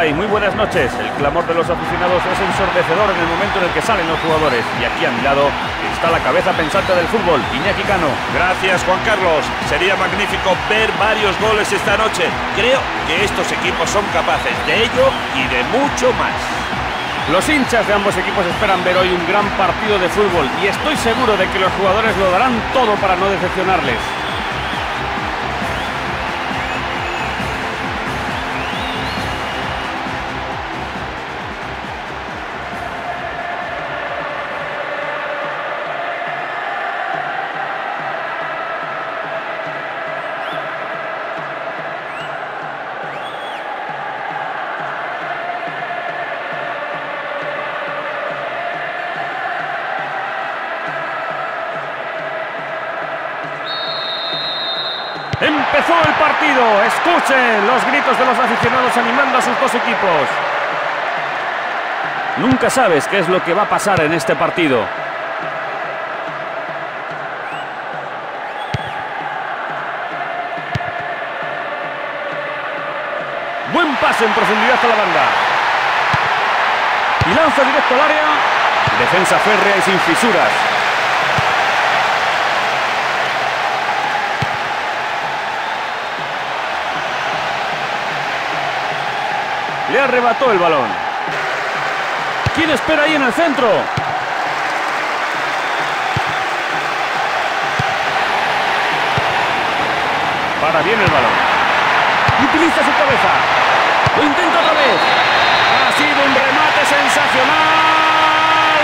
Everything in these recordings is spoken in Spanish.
hay? Muy buenas noches. El clamor de los aficionados es ensordecedor en el momento en el que salen los jugadores. Y aquí a mi lado está la cabeza pensante del fútbol, Iñaki Cano. Gracias, Juan Carlos. Sería magnífico ver varios goles esta noche. Creo que estos equipos son capaces de ello y de mucho más. Los hinchas de ambos equipos esperan ver hoy un gran partido de fútbol y estoy seguro de que los jugadores lo darán todo para no decepcionarles. Empezó el partido, escuchen los gritos de los aficionados animando a sus dos equipos. Nunca sabes qué es lo que va a pasar en este partido. Buen pase en profundidad a la banda. Y lanza directo al área. Defensa férrea y sin fisuras. Le arrebató el balón. ¿Quién espera ahí en el centro? Para bien el balón. Utiliza su cabeza. Lo intenta otra vez. Ha sido un remate sensacional.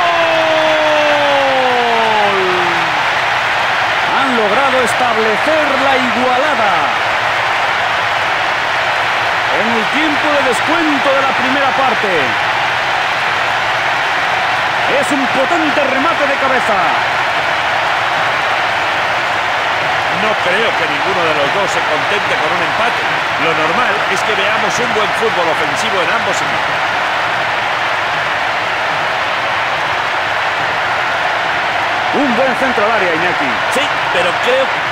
¡Gol! Han logrado establecer la igualada en el tiempo de descuento de la primera parte. Es un potente remate de cabeza. No creo que ninguno de los dos se contente con un empate. Lo normal es que veamos un buen fútbol ofensivo en ambos equipos. Un buen centro al área, Iñaki. Sí, pero creo que...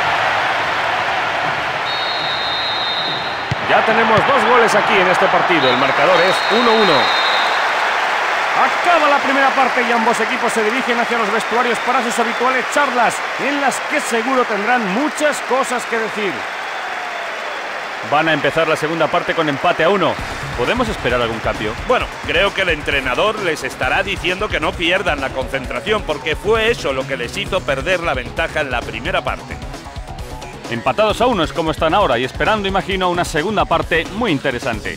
Ya tenemos dos goles aquí en este partido. El marcador es 1-1. Acaba la primera parte y ambos equipos se dirigen hacia los vestuarios para sus habituales charlas, en las que seguro tendrán muchas cosas que decir. Van a empezar la segunda parte con empate a 1. ¿Podemos esperar algún cambio? Bueno, creo que el entrenador les estará diciendo que no pierdan la concentración, porque fue eso lo que les hizo perder la ventaja en la primera parte. Empatados a 1 es como están ahora y esperando, imagino, una segunda parte muy interesante.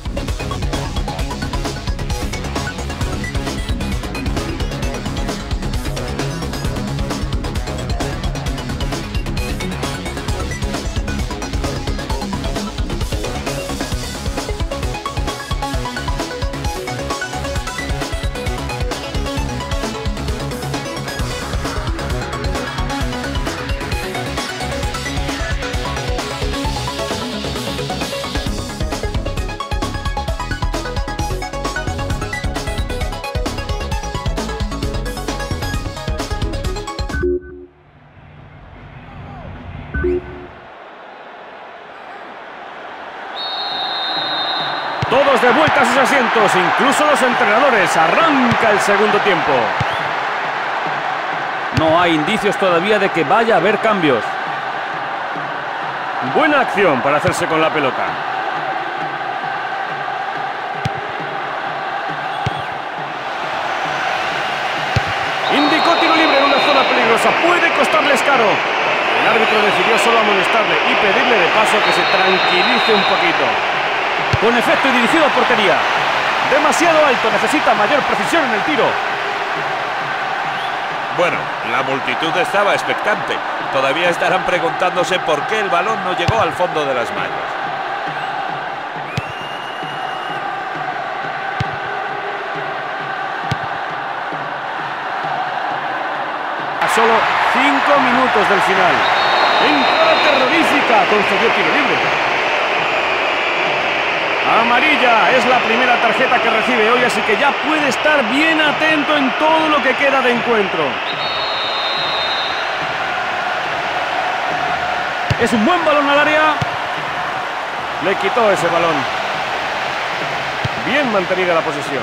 Todos de vuelta a sus asientos, incluso los entrenadores. Arranca el segundo tiempo. No hay indicios todavía de que vaya a haber cambios. Buena acción para hacerse con la pelota. Indicó tiro libre en una zona peligrosa. Puede costarles caro. El árbitro decidió solo amonestarle y pedirle de paso que se tranquilice un poquito. Con efecto y dirigido a portería. Demasiado alto, necesita mayor precisión en el tiro. Bueno, la multitud estaba expectante. Todavía estarán preguntándose por qué el balón no llegó al fondo de las mallas. A solo 5 minutos del final. Entrada terrorífica, concedió tiro libre. Amarilla, es la primera tarjeta que recibe hoy, así que ya puede estar bien atento en todo lo que queda de encuentro. Es un buen balón al área. Le quitó ese balón. Bien mantenida la posesión.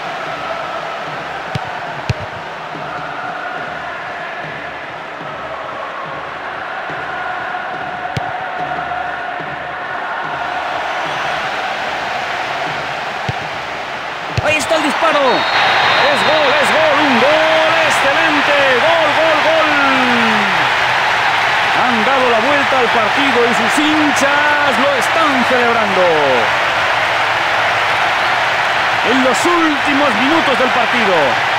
Ahí está el disparo. Es gol, un gol excelente. Gol, gol, gol. Han dado la vuelta al partido y sus hinchas lo están celebrando. En los últimos minutos del partido.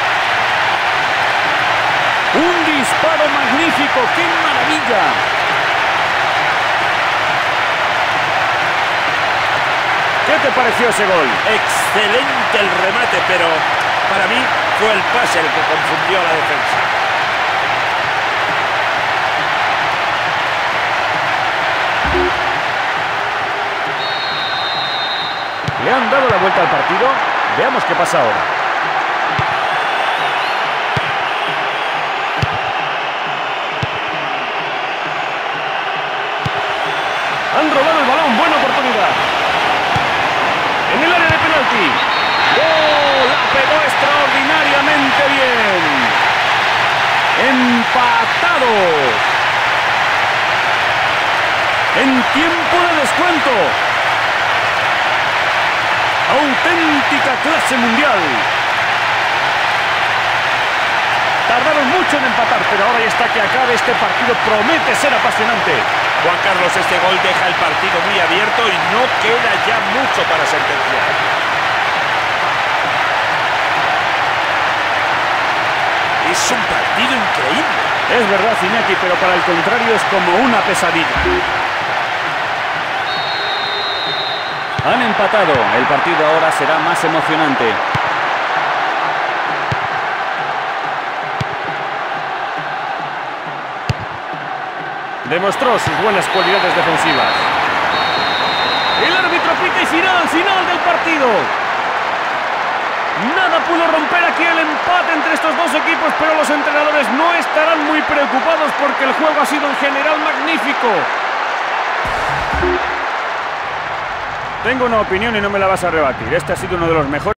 Un disparo magnífico. ¡Qué maravilla! ¿Qué te pareció ese gol? Excelente el remate, pero para mí fue el pase el que confundió a la defensa. ¿Le han dado la vuelta al partido? Veamos qué pasa ahora. Han robado el balón, buena oportunidad. En el área de penalti. ¡Gol! La pegó extraordinariamente bien. Empatado. En tiempo de descuento. Auténtica clase mundial. Tardaron mucho en empatar, pero ahora ya está que acabe este partido. Promete ser apasionante. Juan Carlos, este gol deja el partido muy abierto y no queda ya mucho para sentenciar. Es un partido increíble. Es verdad, Iñaki, pero para el contrario es como una pesadilla. Han empatado. El partido ahora será más emocionante. Demostró sus buenas cualidades defensivas. El árbitro pita y final del partido. Nada pudo romper aquí el empate entre estos dos equipos, pero los entrenadores no estarán muy preocupados porque el juego ha sido en general magnífico. Tengo una opinión y no me la vas a rebatir. Este ha sido uno de los mejores